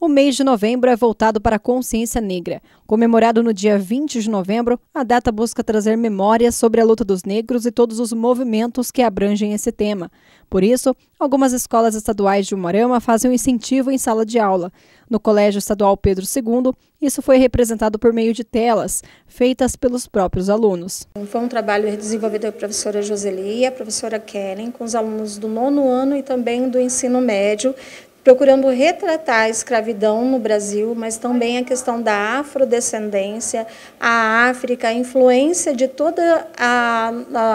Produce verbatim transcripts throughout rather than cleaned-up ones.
O mês de novembro é voltado para a consciência negra. Comemorado no dia vinte de novembro, a data busca trazer memórias sobre a luta dos negros e todos os movimentos que abrangem esse tema. Por isso, algumas escolas estaduais de Umuarama fazem um incentivo em sala de aula. No Colégio Estadual Pedro segundo, isso foi representado por meio de telas, feitas pelos próprios alunos. Foi um trabalho desenvolvido pela professora Joseli e a professora Kellen, com os alunos do nono ano e também do ensino médio, procurando retratar a escravidão no Brasil, mas também a questão da afrodescendência, a África, a influência de toda a,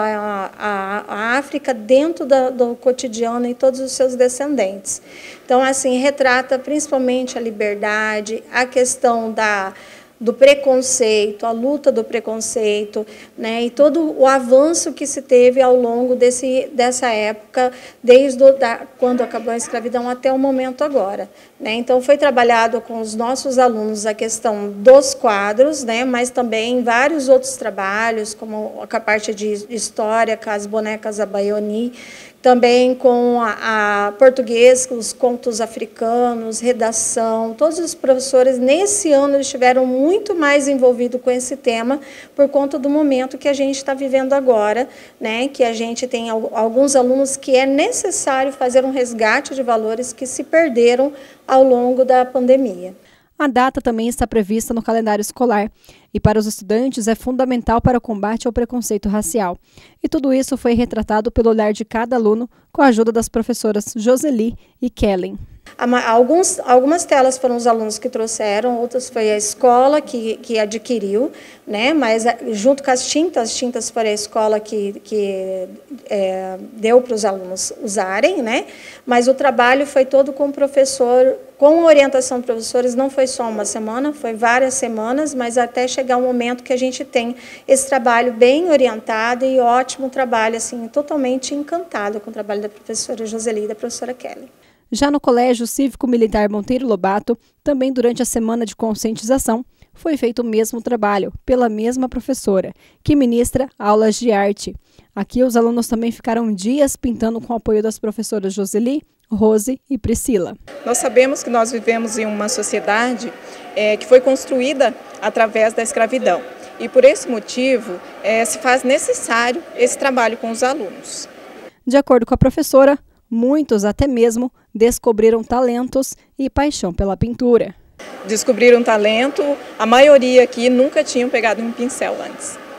a, a, a África dentro da, do cotidiano e todos os seus descendentes. Então, assim, retrata principalmente a liberdade, a questão da do preconceito, a luta do preconceito, né, e todo o avanço que se teve ao longo desse, dessa época, desde o, da, quando acabou a escravidão até o momento agora. Né. Então, foi trabalhado com os nossos alunos a questão dos quadros, né, mas também vários outros trabalhos, como a parte de história, com as bonecas Abaioni, também com a, a português, os contos africanos, redação. Todos os professores, nesse ano, estiveram muito mais envolvidos com esse tema, por conta do momento que a gente está vivendo agora, né? Que a gente tem alguns alunos que é necessário fazer um resgate de valores que se perderam ao longo da pandemia. A data também está prevista no calendário escolar e para os estudantes é fundamental para o combate ao preconceito racial. E tudo isso foi retratado pelo olhar de cada aluno com a ajuda das professoras Joseli e Kellen. Alguns, algumas telas foram os alunos que trouxeram, outras foi a escola que, que adquiriu, né? Mas junto com as tintas, as tintas foi a escola que, que é, deu para os alunos usarem, né? Mas o trabalho foi todo com o professor, com orientação de professores, não foi só uma semana, foi várias semanas, mas até chegar o momento que a gente tem esse trabalho bem orientado e ótimo trabalho, assim, totalmente encantado com o trabalho da professora Joseli e da professora Kelly. Já no Colégio Cívico-Militar Monteiro Lobato, também durante a semana de conscientização, foi feito o mesmo trabalho, pela mesma professora, que ministra aulas de arte. Aqui os alunos também ficaram dias pintando com o apoio das professoras Joseli, Rose e Priscila. Nós sabemos que nós vivemos em uma sociedade é, que foi construída através da escravidão. E por esse motivo é, se faz necessário esse trabalho com os alunos. De acordo com a professora, muitos até mesmo descobriram talentos e paixão pela pintura. Descobriram talento, a maioria aqui nunca tinham pegado um pincel antes.